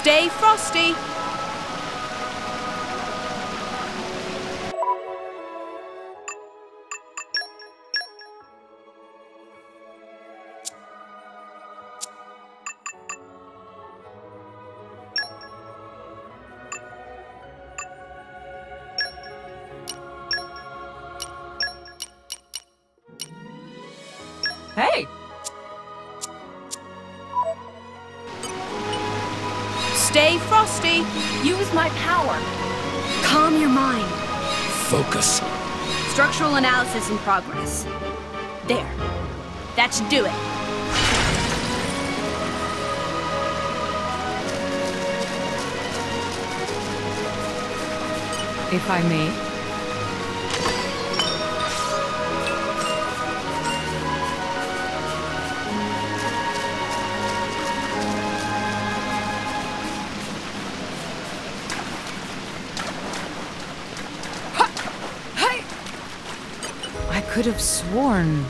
Stay frosty. Hey! Stay frosty. Use my power. Calm your mind. Focus. Structural analysis in progress. There. That should do it. If I may. I could have sworn.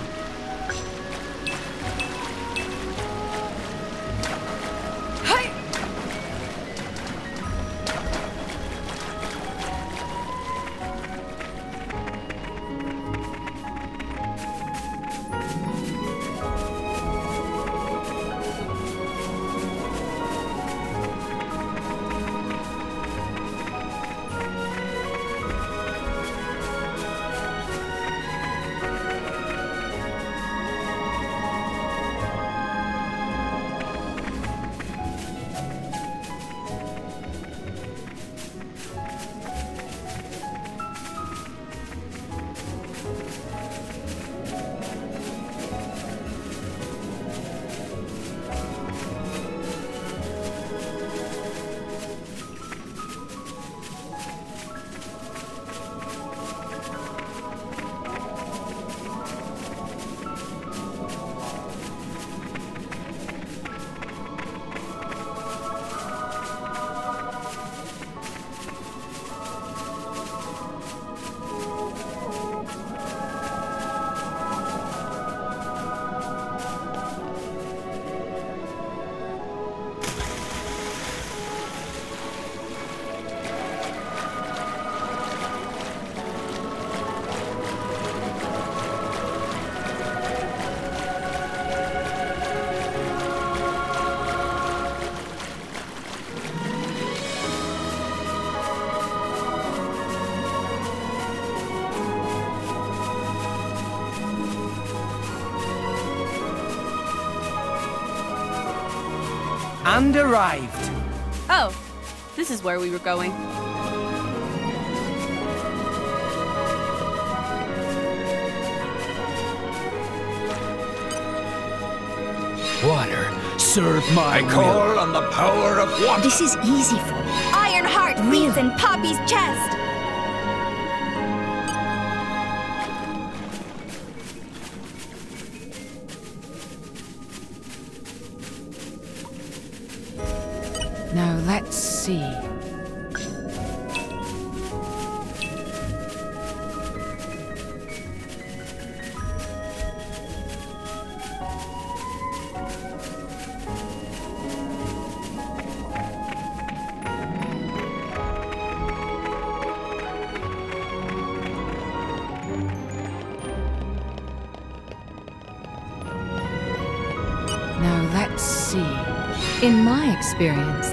And arrived. Oh, this is where we were going. Water, serve my call on the power of water. This is easy for me. Ironheart beats in Poppy's chest. Now let's see. Now let's see. In my experience,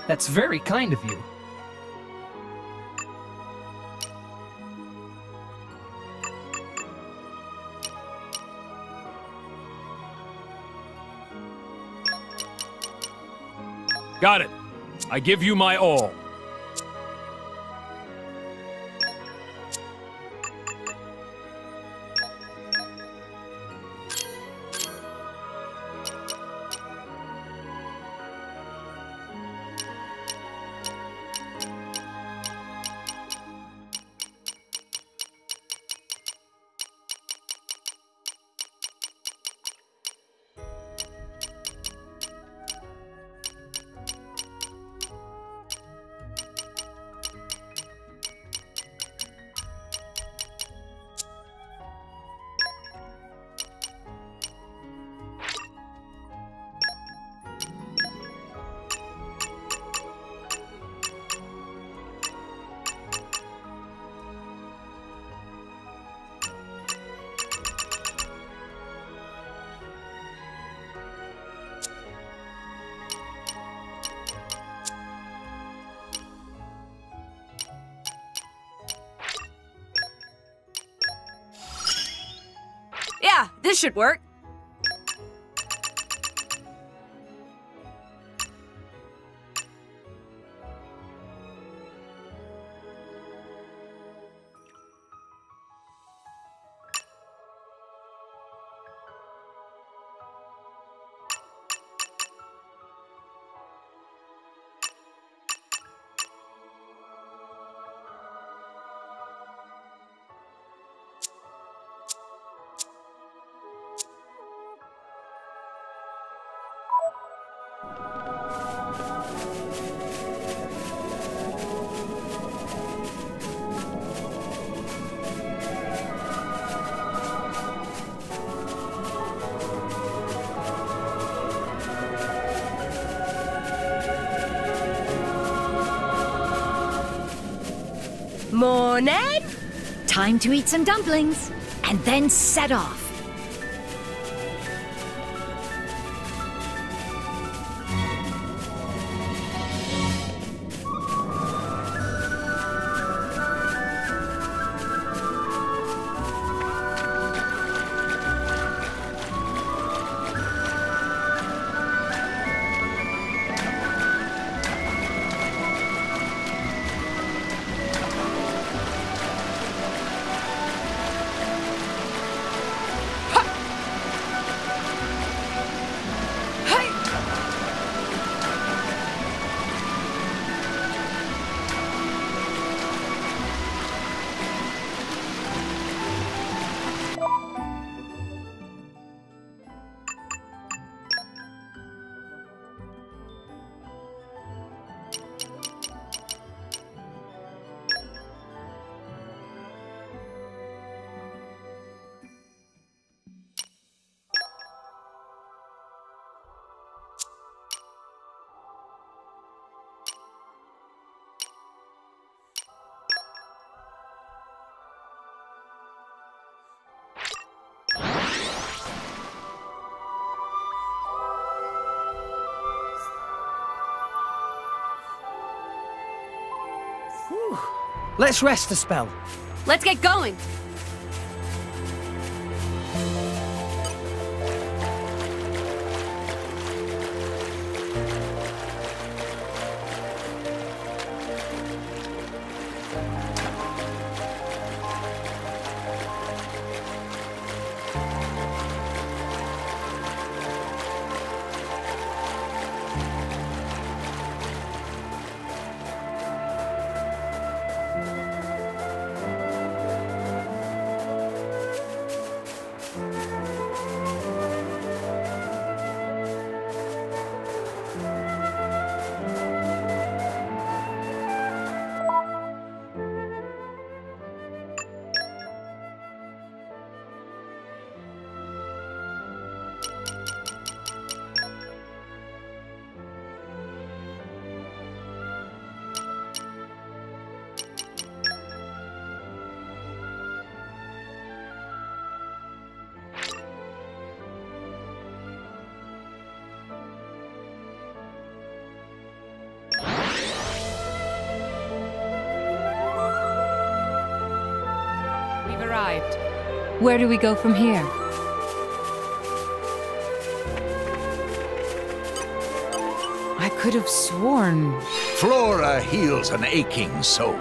That's very kind of you. Got it. I give you my all. Yeah, this should work. Morning! Time to eat some dumplings, and then set off. Let's rest a spell. Let's get going. arrived. Where do we go from here? I could have sworn... Flora heals an aching soul.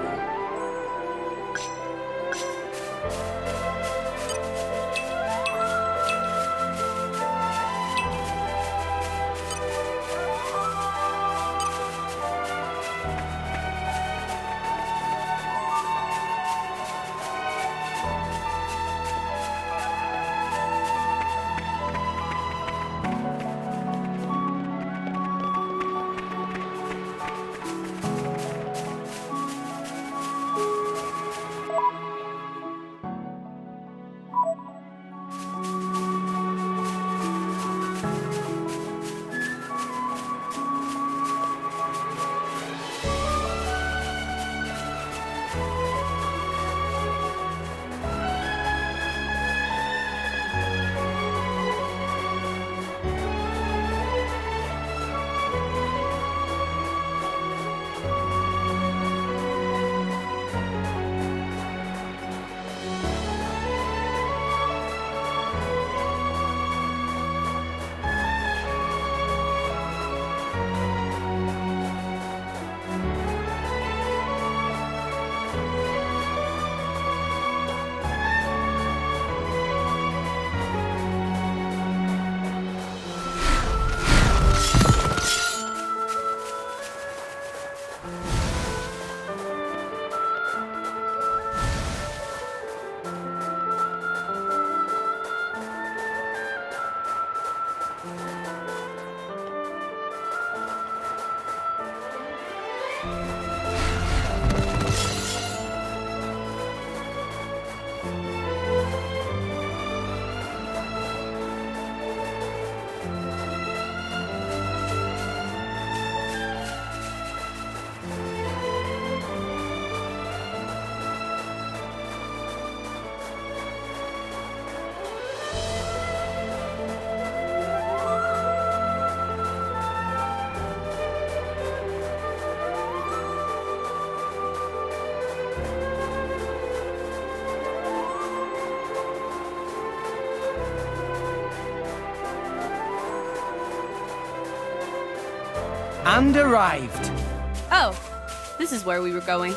And arrived. Oh, this is where we were going.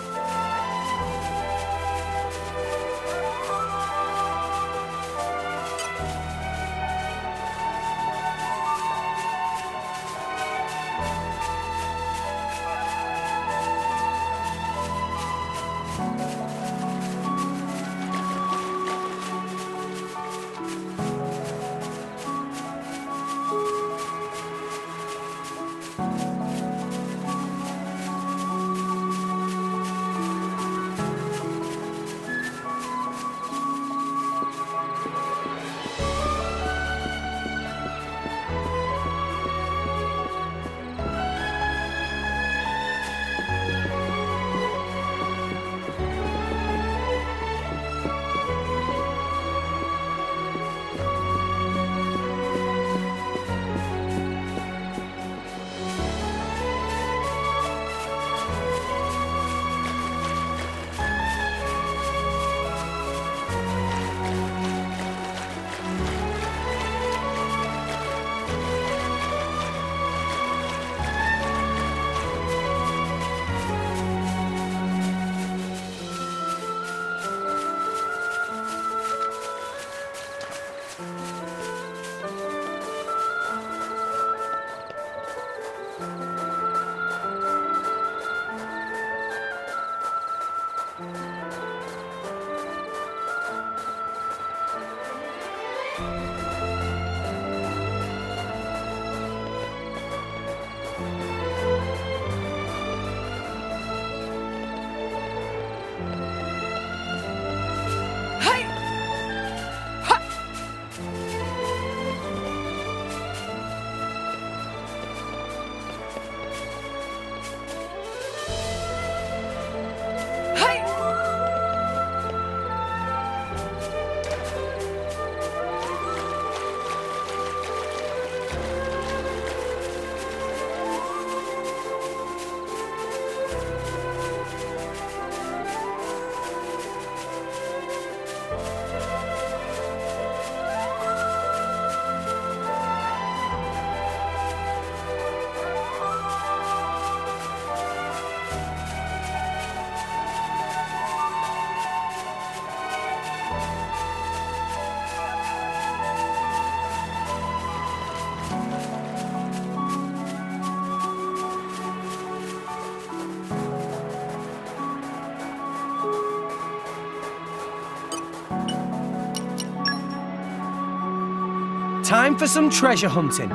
Time for some treasure hunting.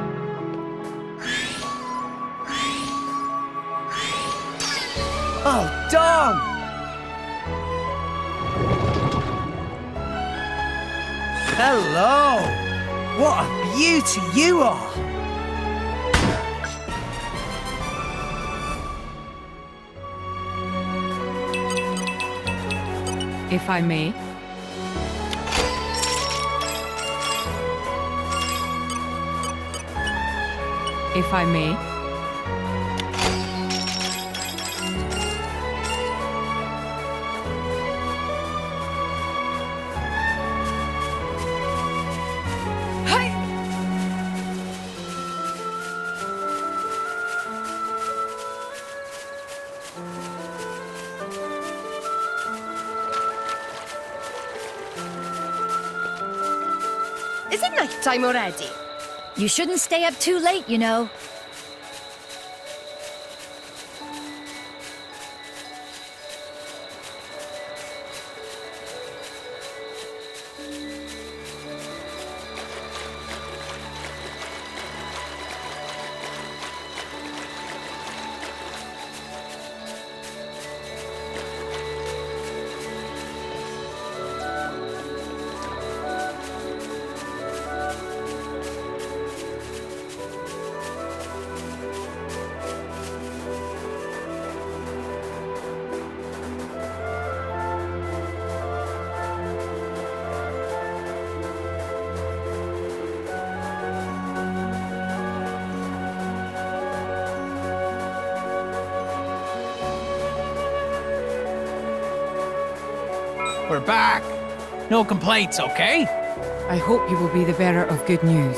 Oh, darn! Hello! What a beauty you are! If I may. If I may. Is it night time already? You shouldn't stay up too late, you know. We're back. No complaints, okay? I hope you will be the bearer of good news.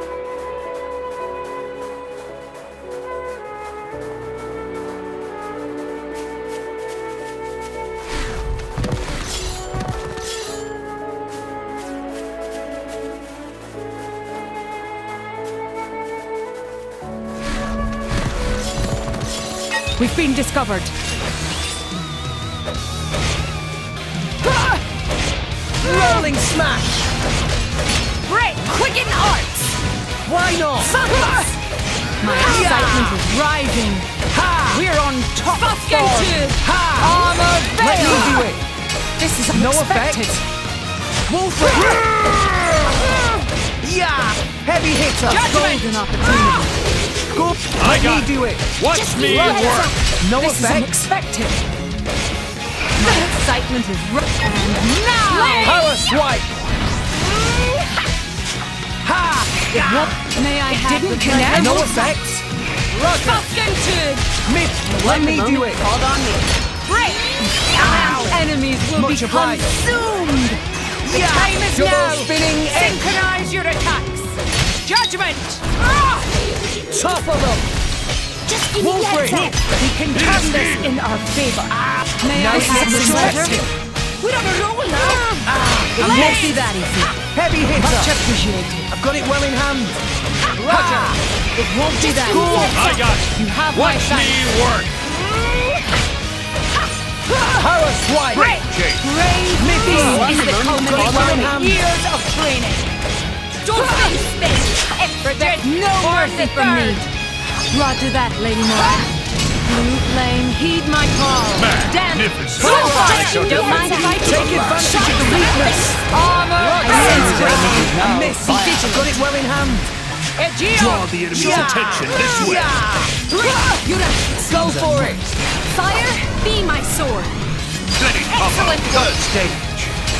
We've been discovered. Rolling smash! Great! Quicken arts! Why not? My excitement is rising. Ha! We're on top Fucking form. to Ha! Armor Let me veil. do it! This is No unexpected. Wolfram! Yeah! Heavy hitter! Golden opportunity. Good! I Let got me do it! Watch me work! No This is effect! unexpected. My excitement is and now. Power swipe! Ha! May I have Didn't the connect! pleasure? No effect! Roger! Fucking to Myth! Let me do it! called on me. Great! Our enemies will Much be obliged. consumed. The Yeah! time is Double now. spinning egg! Synchronize your attacks. Judgment. Topple them! Just give me the Wolfram! heads up. We can turn this in our favor. May Now I this have is the pleasure? unexpected! We're on a roll now! It won't be that easy. Heavy Much hitter! appreciated. I've got it well in hand! Roger! It won't be that Cool. easy. I got it. You have my Watch sight. me work! Power swipe! Jake. Brave Mickey. feat is the Got it well in culmination hand. of years of training. Don't spin! Expect no mercy from me. Roger that, Lady Moira. Blue flame, heed my call. Magnificent. So far, Take don't mind if I Take advantage of the weakness! Armor, I sense miss! I've got it well in hand! Draw the enemy's attention this way. Go for it! Fire, be my sword! Setting up a third stage.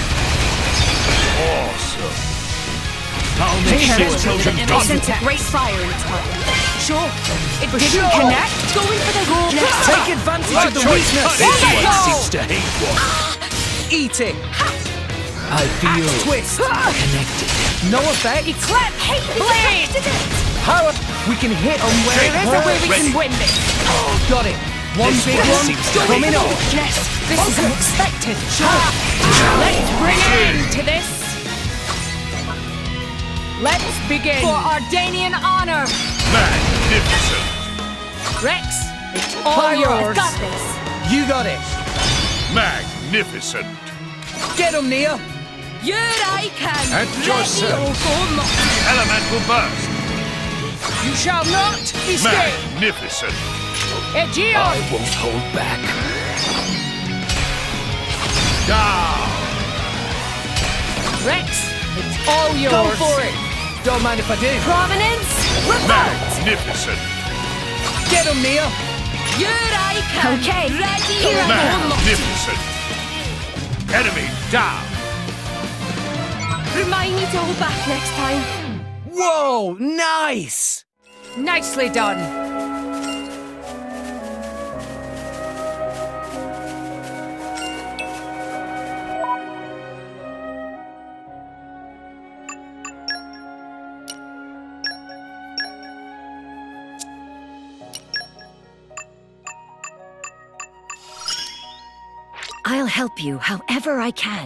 Awesome. I'll make sure children I don't sense a great fire in its heart. Sure. It didn't connect. Going for the goal. Take advantage of the weakness! This one seems to hate one. Eat it! I feel Twist! connected. No effect! Clap, hate blade! Power! We can hit on where it There is a way we hurts. can win this. Got it! One This big one one seems to coming hate up! Yes, this is unexpected. Let's bring an end to this. Let's begin. For Ardanian honor. Magnificent. Rex, it's all yours. Got this. You got it! Magnificent. Get him, Nia! Here I can! At your service. Elemental burst. You shall not escape! Magnificent. Aegeon! I won't hold back. Down. Rex, it's all yours. Go for it! Don't mind if I do. Provenance, revolt! Magnificent. Get him, Mia! Here I can! Okay, Ready here I go. Magnificent. Enemy down. Remind me to hold back next time. Whoa, nice! Nicely done. I'll help you however I can.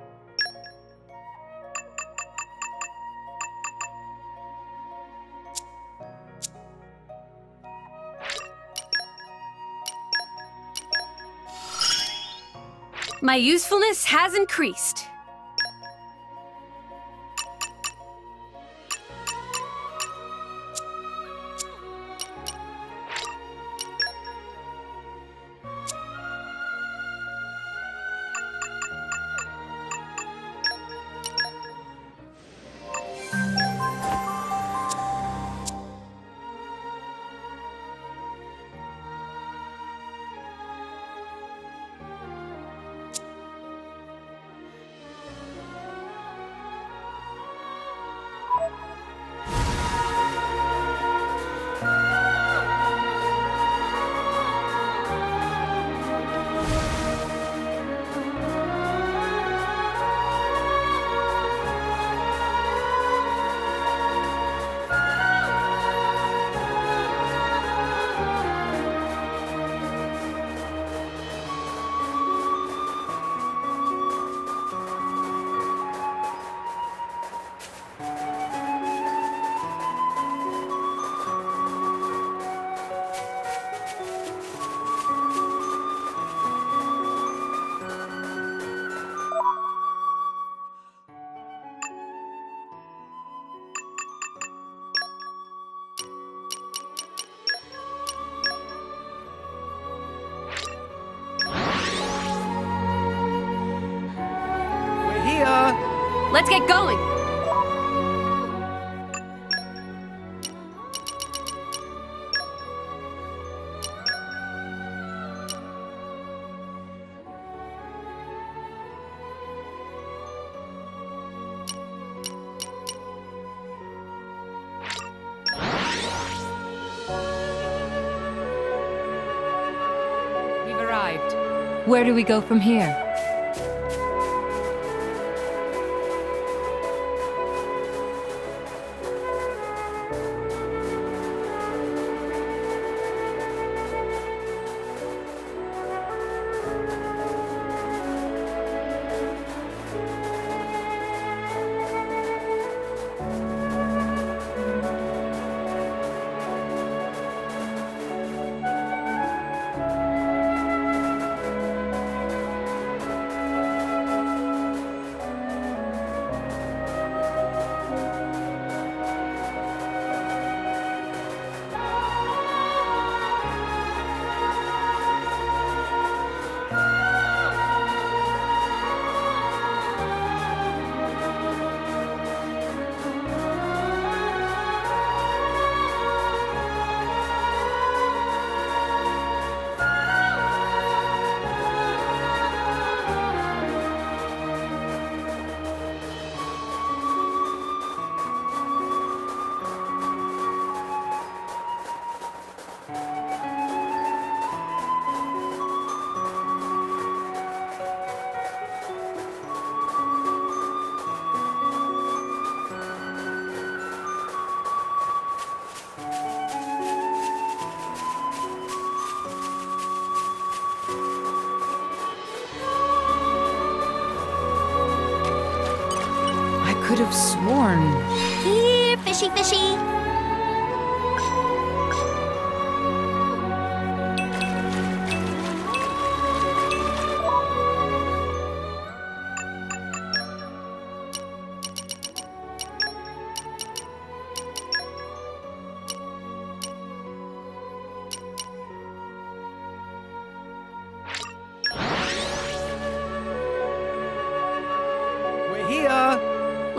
My usefulness has increased. We're here! Let's get going. We've arrived. Where do we go from here? I could have sworn. Here, fishy, fishy.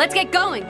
Let's get going.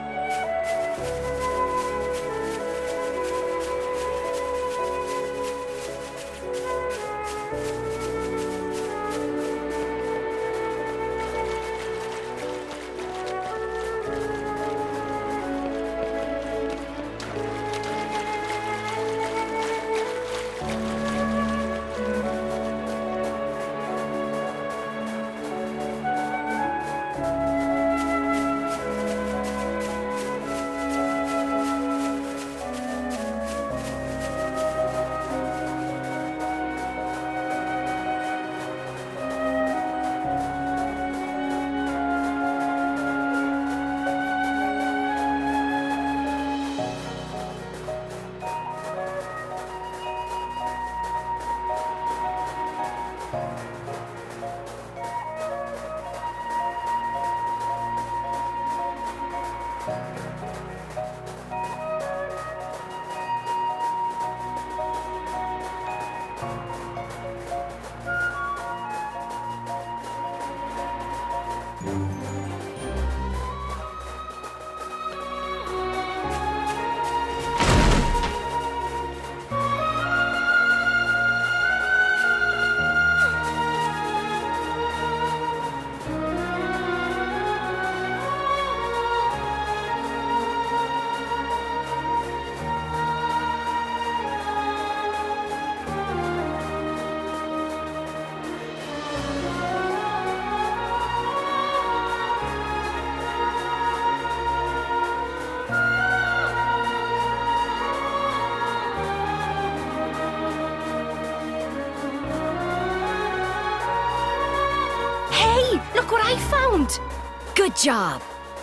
Look what I found! Good job.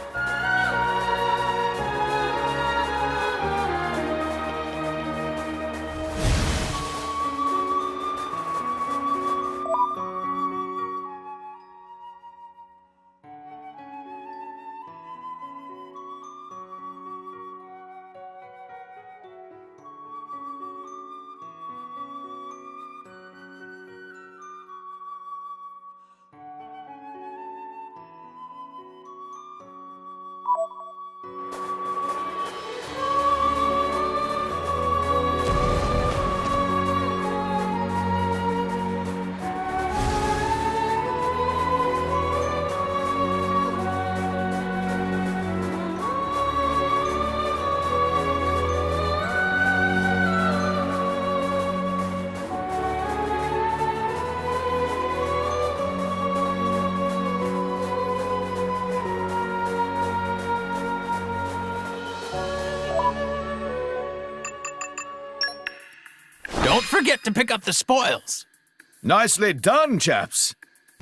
Don't forget to pick up the spoils. Nicely done, chaps.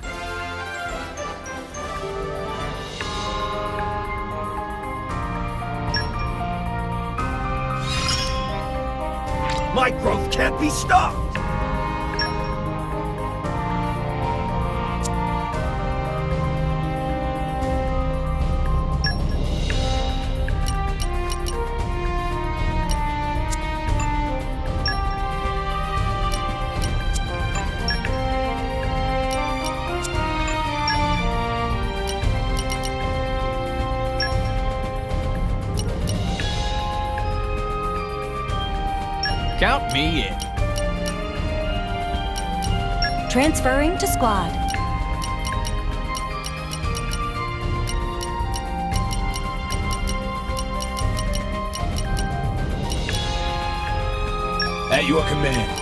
My growth can't be stopped! Count me in. Transferring to squad. At your command.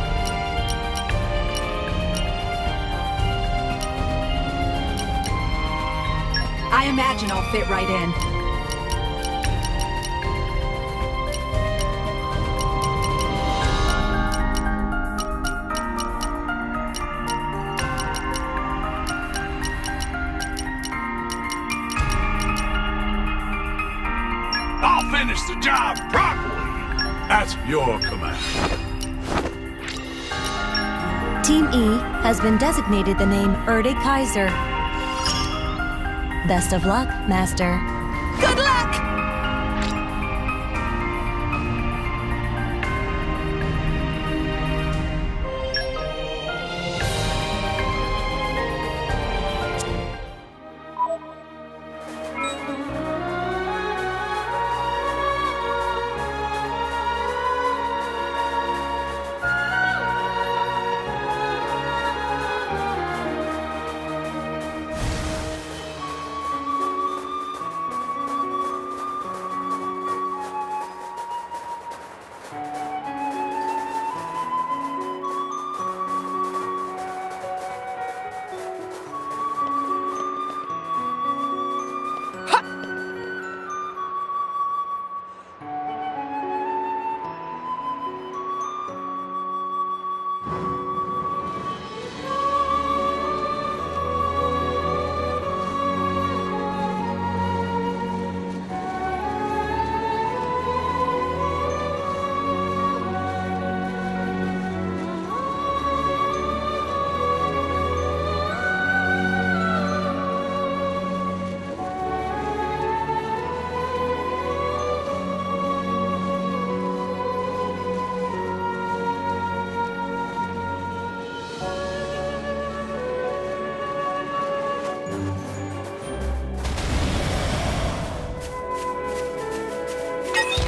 I imagine I'll fit right in. I'll finish the job properly! At your command. Team E has been designated the name Erde Kaiser. Best of luck, Master. Good luck!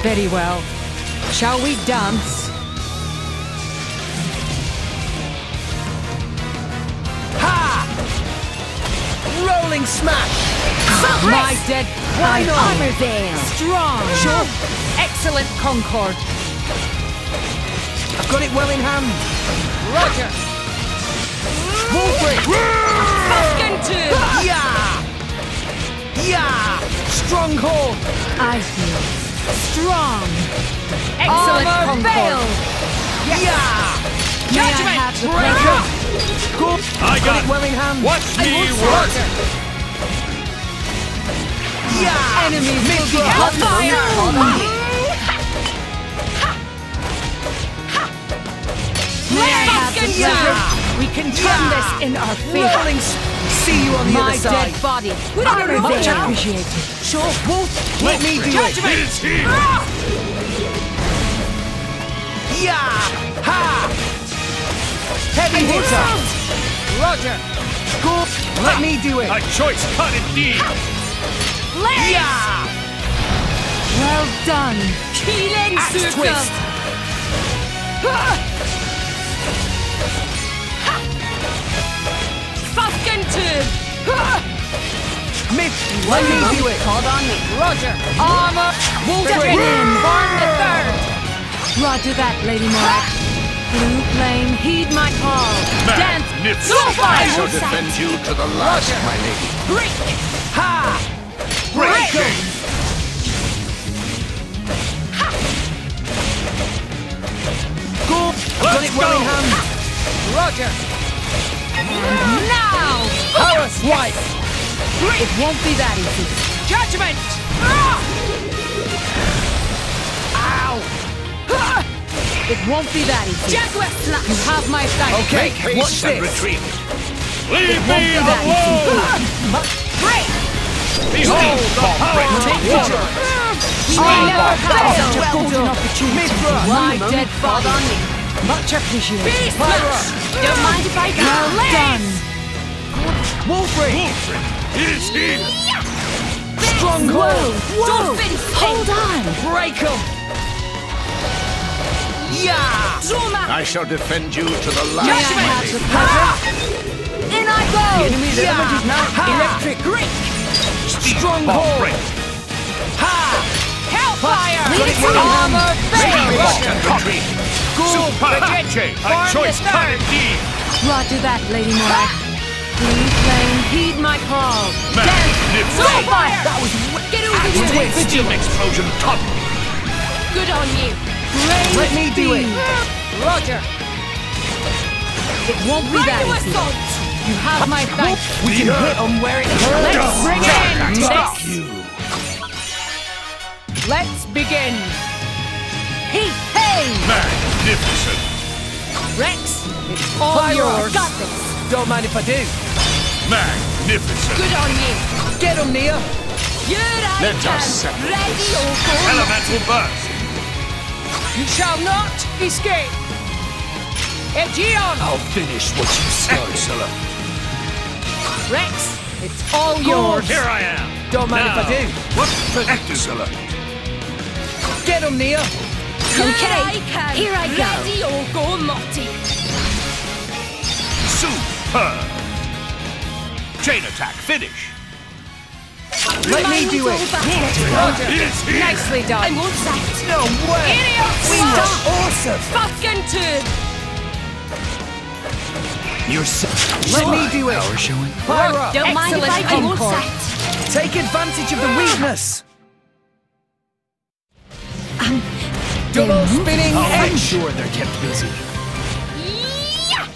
Very well. Shall we dance? Ha! Rolling smash! My dead Why not? Armor Veil. strong. Sure. Excellent Concord. I've got it well in hand. Roger. Wolfrey. Yeah! Yeah! Stronghold. I feel strong. Excellent Armor Concord. Veil. Yeah! May I have the Breaker. pleasure? Good. I Got got it well in hand. Watch me work. Yeah! Enemies will be Hellfire. May I have the pleasure? We can turn this in our favor. Rolling See you on the My other side. dead body. Armor Much Veil. appreciated. Sure. Wolf. Let me do it. Is here. Yeah! Ha! Heavy hitter. Roger. Good. Let me do it. A choice cut indeed. Yeah! Well done. Axe twist. Myth. Let me do it. Hold on me. Roger. Armor. Wolfrey. Form the third. Roger that, Lady Morak. Blue flame, heed my call. Dance. Magnificent. I shall defend you to the last, my lady. Break. Ha! Break. Go. Got it well in go. hand. Roger. Now. Power swipe. It won't be that easy. Judgment. Ow. It won't be that easy. Jaguar slash. You have my thanks. Okay. Make Watch haste and this. retreat. Leave won't me be that alone. Break. Behold the power of water. I never had Oh, such a well golden done. opportunity. Mithra. My dead Hold body. on me. Much appreciated. Pyra. Don't mind if I go. Well done. Wolfrey. Wolfrey is here. Stronghold. Don't finish. Hold on. Break 'em. Yeah. Zuma. I shall defend you to the May I last, my have the lady. pleasure? In I go. Enemy's element is now electric. Great. Stronghold. Break. Ha. Hellfire. Got it well in hand. Armor Make Veil. haste and retreat. Super Hache. A Form the choice cut third. indeed. Roger that, Lady Morak. Blue flame, heed my call. Magnificent. Fire. That was Get over here. Steam explosion top. Good on you. Brave Let me do it. beam. Roger. It won't be that Right to easy. assault. You have my thanks. We can hit 'em where it hurts. Let's bring it in. Stop you. Let's begin. Hey, hey, Magnificent. Rex, it's all Pyra. yours. Got this. Don't mind if I do. Magnificent. Good on you. Get 'em, Nia. Here I Let come. us settle Ready or go. Elemental burst. You shall not escape. Aegeon, I'll finish what you started. Excellent. Rex, it's all yours. Here I am. Don't mind if I do. What the excellent. Get 'em, Nia. Okay. Here I go. Ready or go naughty. Superb. Chain attack finish. Let me do it. Roger. Is here. Nicely I done. won't sight. No way. We are awesome. Fucking turd. You're so Let me do it. power showing. Pyra. Don't mind if I Excellent won't Concord. sight. Take advantage of the weakness. Double spinning I'll make edge. sure they're kept busy. Yeah.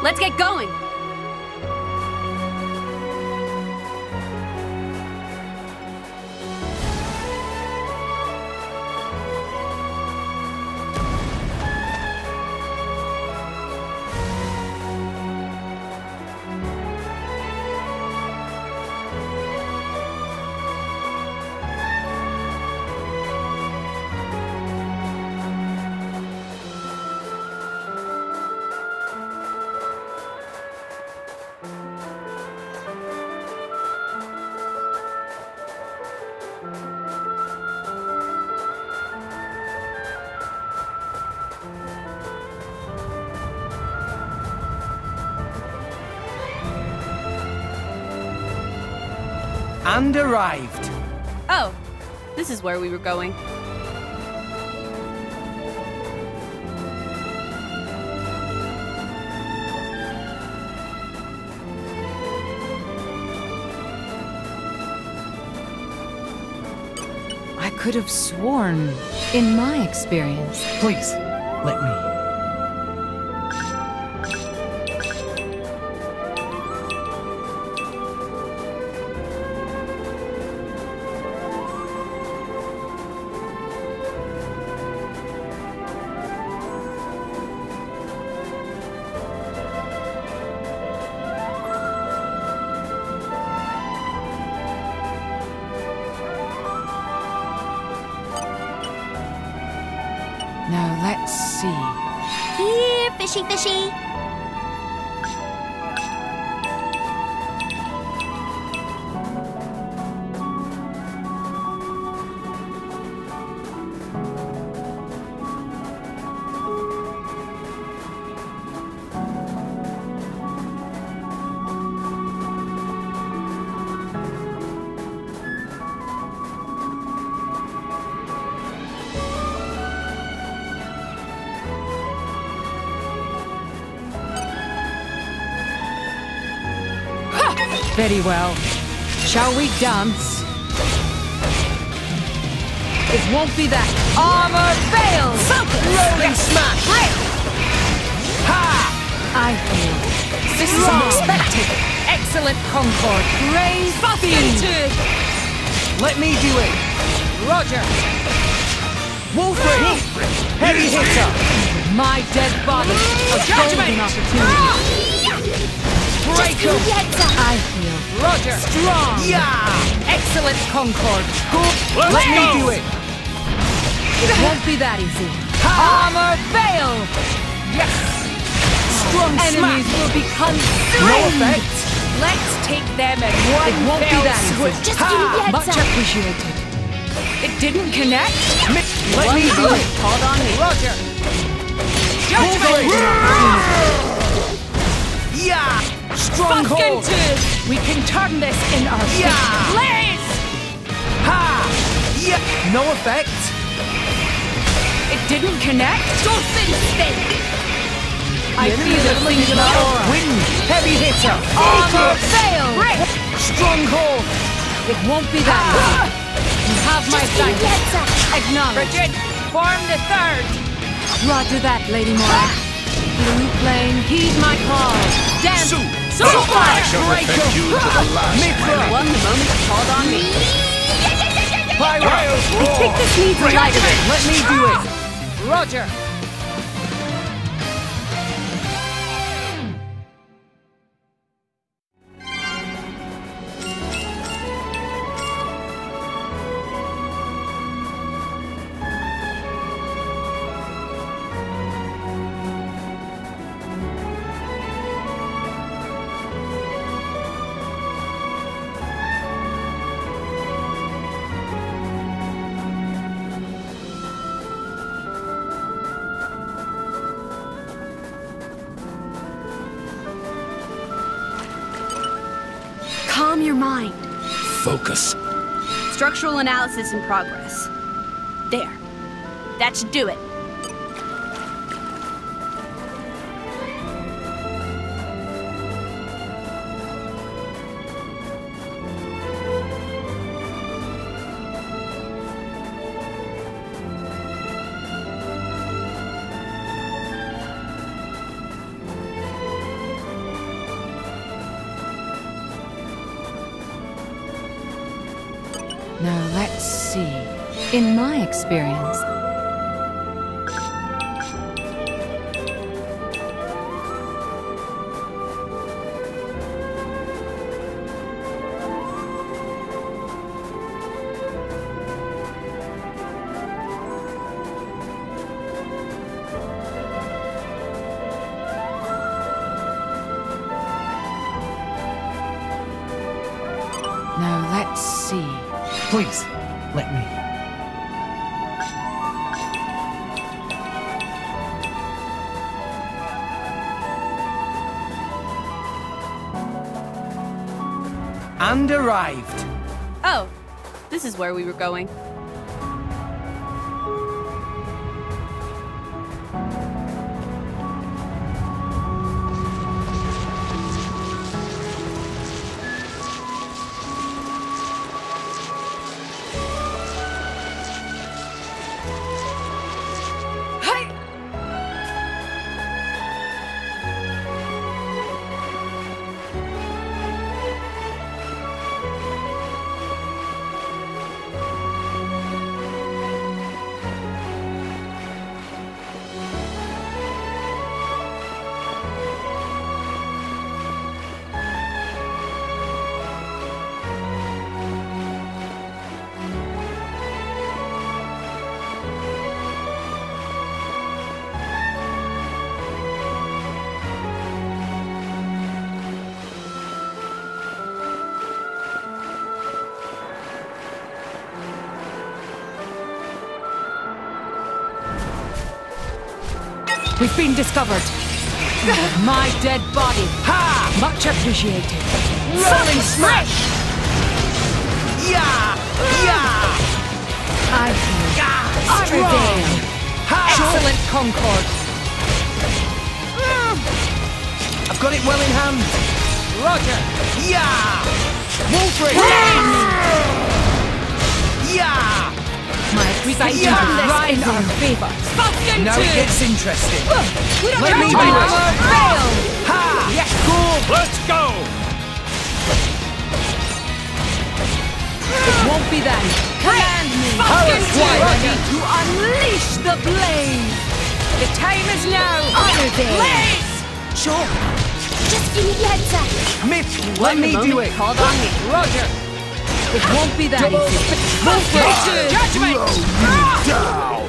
Let's get going. And arrived. Oh, this is where we were going. I could have sworn, in my experience. Please, let me. Now let's see. Here, fishy, fishy. Very well. Shall we dance? It won't be that. Armor fails! Rolling smash! Ha! I feel. This is unexpected. Excellent concord. Raise fiend. Let me do it. Roger. Wolfric! Heavy hitter! My dead body. A golden opportunity. Break up. I feel. Roger. Strong. Yeah! Excellent concord. Let me do it. It won't be that easy. Ha! Armor fail. Yes. Strong Enemies smash! will be consumed. No effect. Let's take them at one It won't be fell that easy. swoop. Just give me the heads Much up. appreciated. It didn't connect. Let me do it. Hold on me. Roger. Wolfric! Judgment. Yeah! Strong hold! We can turn this in our Yeah. Blaze! Ha! Yeah! No effect. It didn't connect. Dolphin spin. I feel the singular aura. Wind! Heavy hitter! Armor fail. Strong hold! It won't be that easy. You have my Just give me the thanks. heads up. Acknowledge. Bridget, form the third. Roger that, Lady Mora. Blue flame, heed my call. Dance. I shall defend you to the last. Mithra! Won the moment you called on me. Pyro! I think this needs a light of it. Let me do it! Roger. Calm your mind. Focus. Structural analysis in progress. There. That should do it. Now let's see. In my experience, Please, let me. And arrived. Oh, this is where we were going. we've been discovered. My dead body. Ha! Much appreciated. Rolling smash! Yeah! Yeah! I feel strong. Excellent concord. I've got it well in hand. Roger. Yeah! Wolfrey! Yeah! My excitement Yeah. rise in our favor. Now it gets interesting. Let me do it. fail. Ha! Yes. Go! Let's go! It won't be then. Command me. Ready to unleash the blaze. The time is now. Honor day. Blaze. Sure. Just give me the heads up. Myth, let me do it. Called on me. Roger. It won't be that Double easy. Wolfrey! Judgment. Down!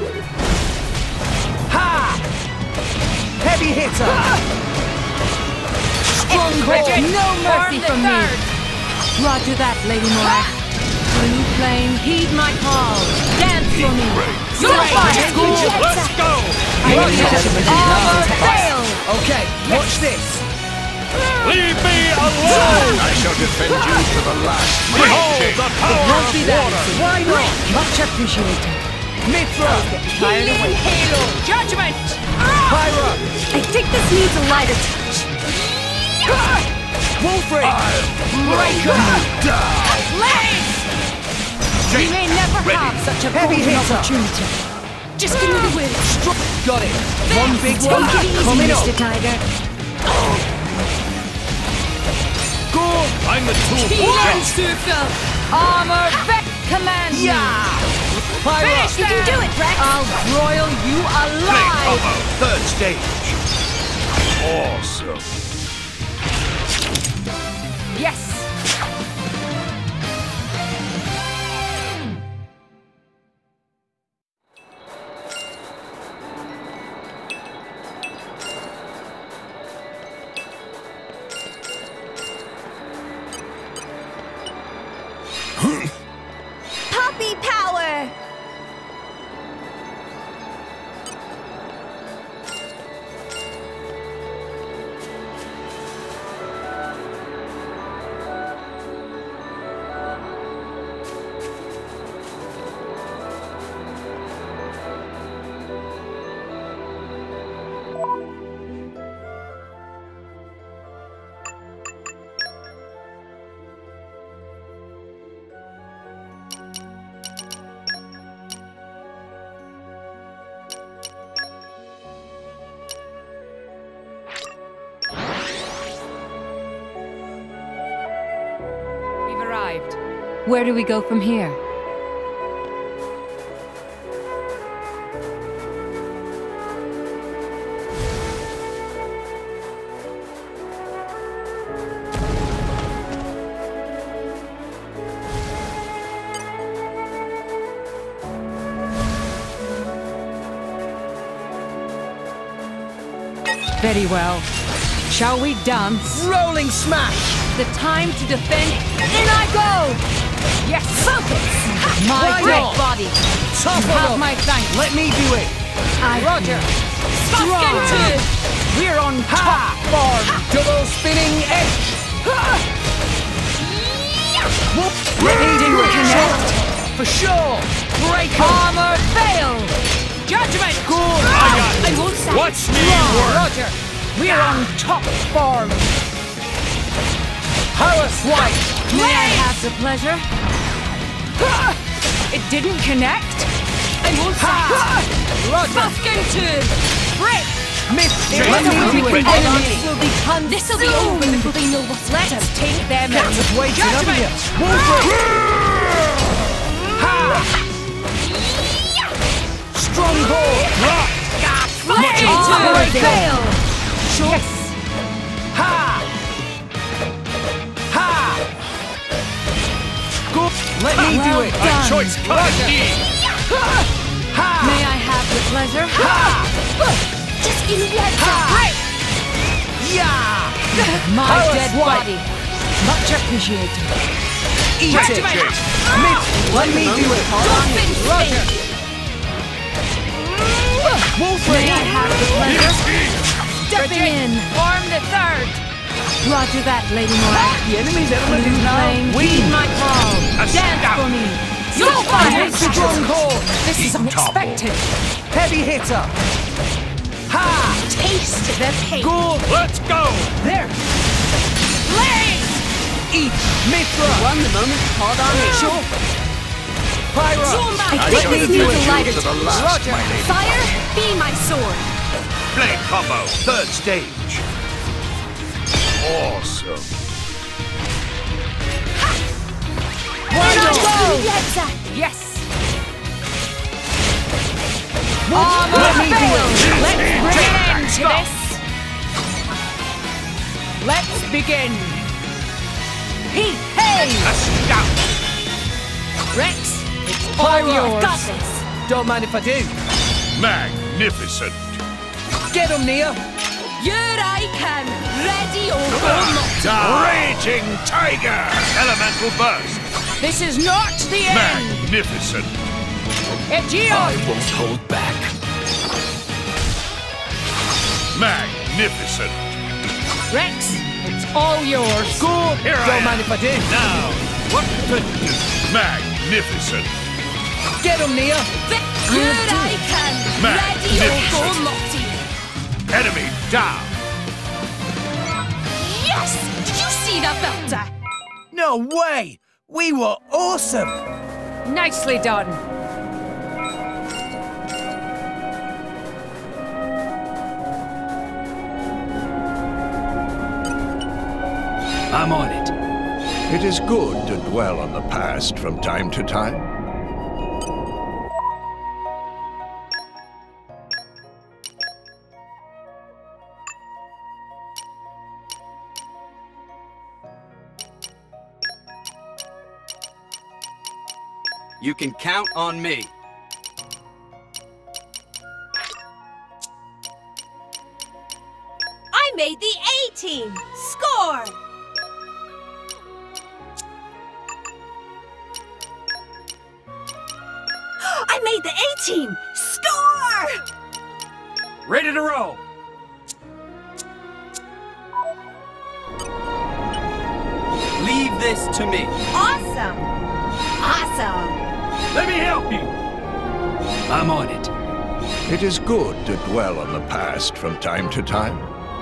Ha! Heavy hitter! Strong Bridget, hold! no mercy from me. Roger that, Lady Moira. Blue flame, heed my call. Dance for me. You're fine. Let's go! Armor fail. Okay, watch this. Leave me alone! I shall defend you to the last. Behold the power Won't of be that water! easy. Why not? Much appreciated. Mithra! Healing halo. Judgment. Pyra! I think this needs a lighter touch. Wolfrey! Breaker! Blaze. We may never have such a Heavy golden hitter. opportunity. Just give me the wheel. Got it. One big one Take it easy, coming up. Mr. Tiger. Go! I'm the tool for Healing death! circle. Armor vet. Command me. Yeah! Pyra! Finish You can do it, Rex. I'll broil you Blade alive. combo, third stage. Awesome. Yes. Puppy power! We've arrived. Where do we go from here? Very well. Shall we dance? Rolling smash! The time to defend. In I go! Yes! Focus! My Why great not? body! Top You have up. my thanks. Let me do it! Roger! Strong! We're on top form! Double spinning edge! Let me do it! Connect! For sure! Break armor fail! Judgment! Good! I won't say Watch me strong. work. Roger! We're on top form! Power swipe! May I have the pleasure? It didn't connect? I won't say Roger! into break! Miss! There Let is a me do wicked it! enemy will be consumed. This'll be over before they know what's left. Let's take them Get out. us waiting, haven't you? Judgment! Strong ball! Armor fail! Yes! Ha! Ha! Good! Let me do it! done. Choice card D. Ha! May I have the pleasure? Just give me the heads up. Ha! Yeah! My Power dead swipe. body. Much appreciated. Eat it! Miss! Let me do it! Roger! May I have the pleasure? Stepping in. Form the third. Roger that, Lady Moira. The enemy's element Blue is now flame, heed my call. Dance for me. You'll find it. Strong ball! This is unexpected. Heavy hitter! Ha! Taste the pain. Good! Let's go. There! Blaze! Eat! Mithra! Won the moment called on me. Sure! Pyro! I I think shall we defend need a you lighter to the touch. last, Roger. my lady. Fire, be my sword. Blade combo. Third stage. Awesome. Why not? Yes. Armor Let me do fail! it. Let's bring an end to this. Let's begin. Hey, hey! A scout. Rex, it's all Pyro. yours. Got this. Don't mind if I do. Magnificent. Get him, Nia! Here I come. Ready or not. Raging Tiger. Elemental burst. This is not the end. Magnificent. Aegeon! Won't hold back. Magnificent. Rex, it's all yours. Good! Here I Don't am. mind if I do. Now, what to do? Magnificent. Get him, Nia! Here I come. Ready or go naughty. Enemy down. Yes! Did you see that belter? No way! We were awesome! Nicely done. I'm on it. It is good to dwell on the past from time to time. You can count on me. I made the A team. Score! I made the A team. Score! Ready to roll. Leave this to me. Awesome! Awesome! Let me help you. I'm on it. It is good to dwell on the past from time to time.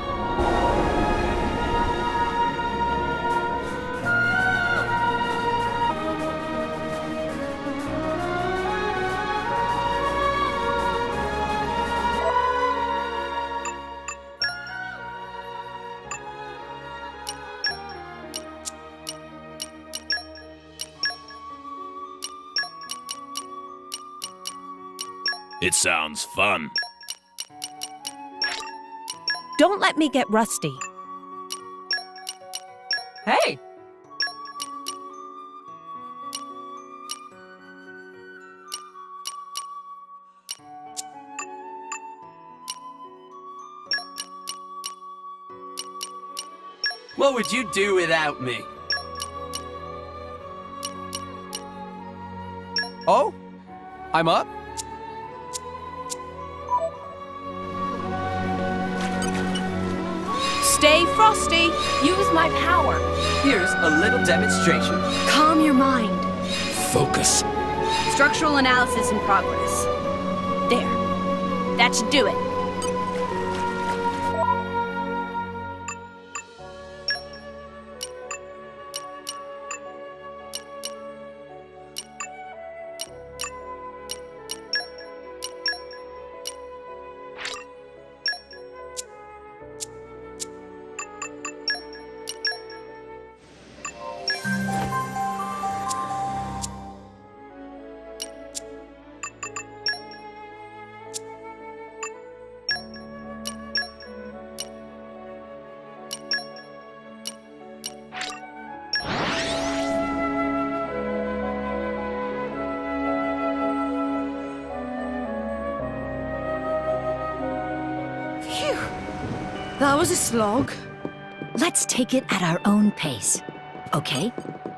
It sounds fun. Don't let me get rusty. Hey! What would you do without me? Oh? I'm up? Stay frosty. Use my power. Here's a little demonstration. Calm your mind. Focus. Structural analysis in progress. There. That should do it. That was a slog. Let's take it at our own pace. Okay?